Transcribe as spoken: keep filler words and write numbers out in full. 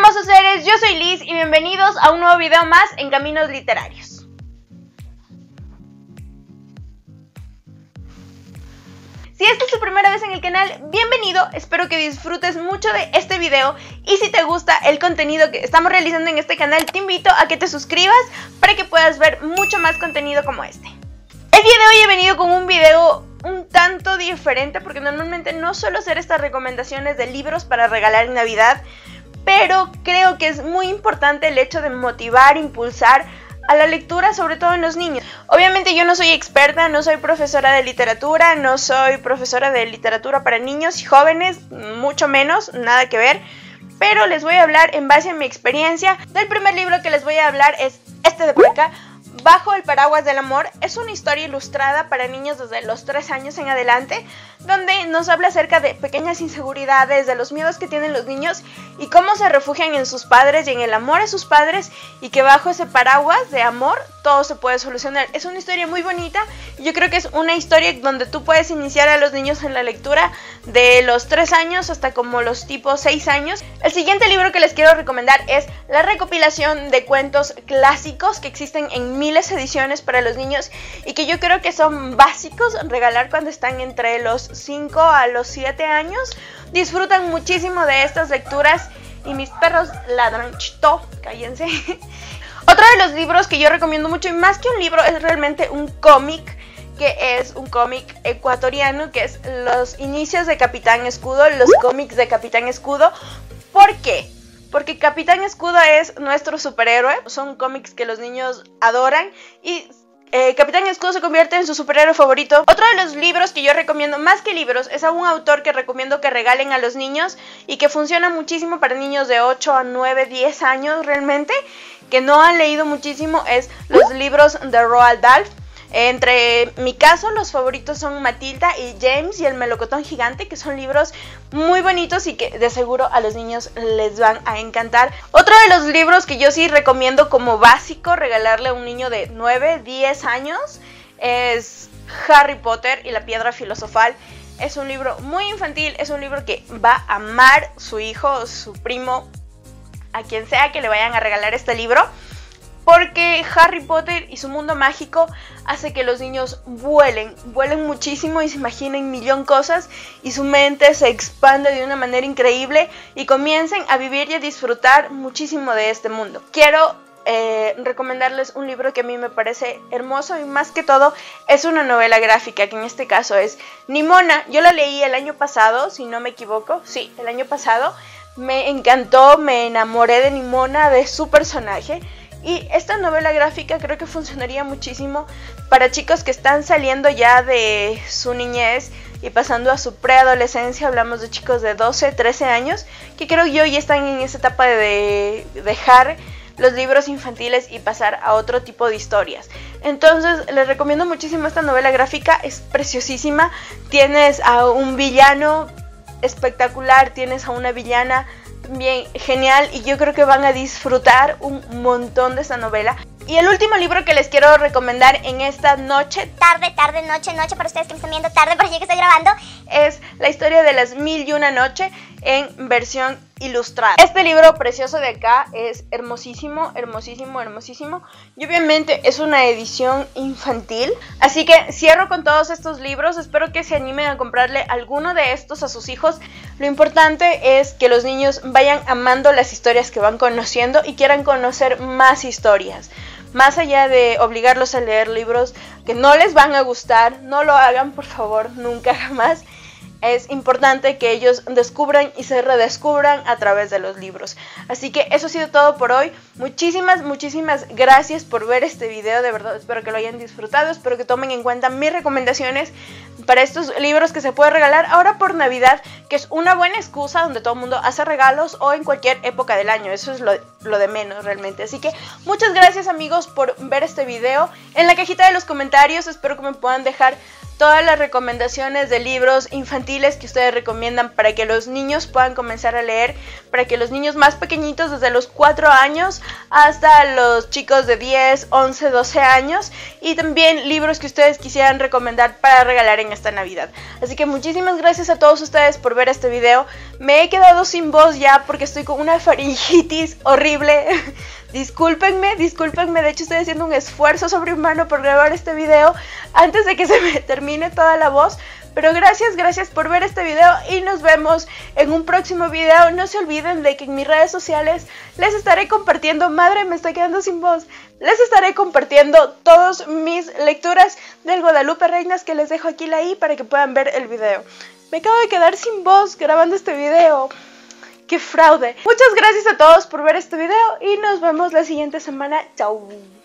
hermosos seres, yo soy Liz y bienvenidos a un nuevo video más en Caminos Literarios. Si esta es tu primera vez en el canal, bienvenido, espero que disfrutes mucho de este video y si te gusta el contenido que estamos realizando en este canal, te invito a que te suscribas para que puedas ver mucho más contenido como este. El día de hoy he venido con un video un tanto diferente porque normalmente no suelo hacer estas recomendaciones de libros para regalar en Navidad, pero creo que es muy importante el hecho de motivar, impulsar a la lectura, sobre todo en los niños. Obviamente yo no soy experta, no soy profesora de literatura, no soy profesora de literatura para niños y jóvenes, mucho menos, nada que ver, pero les voy a hablar en base a mi experiencia. Del primer libro que les voy a hablar es este de por acá, Bajo el paraguas del amor. Es una historia ilustrada para niños desde los tres años en adelante, donde nos habla acerca de pequeñas inseguridades, de los miedos que tienen los niños y cómo se refugian en sus padres y en el amor a sus padres, y que bajo ese paraguas de amor todo se puede solucionar. Es una historia muy bonita y yo creo que es una historia donde tú puedes iniciar a los niños en la lectura de los tres años hasta como los tipos seis años. El siguiente libro que les quiero recomendar es la recopilación de cuentos clásicos que existen en miles de ediciones para los niños y que yo creo que son básicos regalar cuando están entre los cinco a los siete años. Disfrutan muchísimo de estas lecturas y mis perros ladran. Chito, cállense. Otro de los libros que yo recomiendo mucho, y más que un libro es realmente un cómic, que es un cómic ecuatoriano, que es Los inicios de Capitán Escudo, los cómics de Capitán Escudo. ¿Por qué? Porque Capitán Escudo es nuestro superhéroe, son cómics que los niños adoran y eh, Capitán Escudo se convierte en su superhéroe favorito. Otro de los libros que yo recomiendo, más que libros, es a un autor que recomiendo que regalen a los niños y que funciona muchísimo para niños de ocho a nueve, diez años realmente, que no han leído muchísimo, es los libros de Roald Dahl. Entre mi caso, los favoritos son Matilda y James y el melocotón gigante, que son libros muy bonitos y que de seguro a los niños les van a encantar. Otro de los libros que yo sí recomiendo como básico regalarle a un niño de nueve, diez años es Harry Potter y la Piedra Filosofal. Es un libro muy infantil, es un libro que va a amar su hijo, su primo, a quien sea que le vayan a regalar este libro, porque Harry Potter y su mundo mágico hace que los niños vuelen, vuelen muchísimo y se imaginen millón cosas y su mente se expande de una manera increíble y comiencen a vivir y a disfrutar muchísimo de este mundo. Quiero eh, recomendarles un libro que a mí me parece hermoso y más que todo es una novela gráfica, que en este caso es Nimona. Yo la leí el año pasado, si no me equivoco, sí, el año pasado. Me encantó, me enamoré de Nimona, de su personaje. Y esta novela gráfica creo que funcionaría muchísimo para chicos que están saliendo ya de su niñez y pasando a su preadolescencia. Hablamos de chicos de doce, trece años, que creo yo ya están en esa etapa de dejar los libros infantiles y pasar a otro tipo de historias. Entonces les recomiendo muchísimo esta novela gráfica, es preciosísima. Tienes a un villano espectacular, tienes a una villana bien genial y yo creo que van a disfrutar un montón de esta novela. Y el último libro que les quiero recomendar en esta noche, tarde, tarde, noche, noche para ustedes que me están viendo tarde, para yo que estoy grabando, es La historia de las mil y una noche en versión ilustrada. Este libro precioso de acá es hermosísimo, hermosísimo, hermosísimo y obviamente es una edición infantil, así que cierro con todos estos libros. Espero que se animen a comprarle alguno de estos a sus hijos. Lo importante es que los niños vayan amando las historias que van conociendo y quieran conocer más historias. Más allá de obligarlos a leer libros que no les van a gustar, no lo hagan, por favor, nunca jamás. Es importante que ellos descubran y se redescubran a través de los libros. Así que eso ha sido todo por hoy. Muchísimas, muchísimas gracias por ver este video. De verdad espero que lo hayan disfrutado. Espero que tomen en cuenta mis recomendaciones para estos libros que se puede regalar ahora por Navidad, que es una buena excusa donde todo el mundo hace regalos, o en cualquier época del año. Eso es lo, lo de menos realmente. Así que muchas gracias amigos por ver este video. En la cajita de los comentarios espero que me puedan dejar todas las recomendaciones de libros infantiles que ustedes recomiendan para que los niños puedan comenzar a leer, para que los niños más pequeñitos, desde los cuatro años hasta los chicos de diez, once, doce años, y también libros que ustedes quisieran recomendar para regalar en esta Navidad. Así que muchísimas gracias a todos ustedes por ver este video. Me he quedado sin voz ya porque estoy con una faringitis horrible. Discúlpenme, discúlpenme, de hecho estoy haciendo un esfuerzo sobrehumano por grabar este video antes de que se me termine toda la voz. Pero gracias, gracias por ver este video y nos vemos en un próximo video. No se olviden de que en mis redes sociales les estaré compartiendo, madre me estoy quedando sin voz, les estaré compartiendo todas mis lecturas del Guadalupe Reinas, que les dejo aquí la i para que puedan ver el video. Me acabo de quedar sin voz grabando este video. ¡Qué fraude! Muchas gracias a todos por ver este video y nos vemos la siguiente semana. ¡Chao!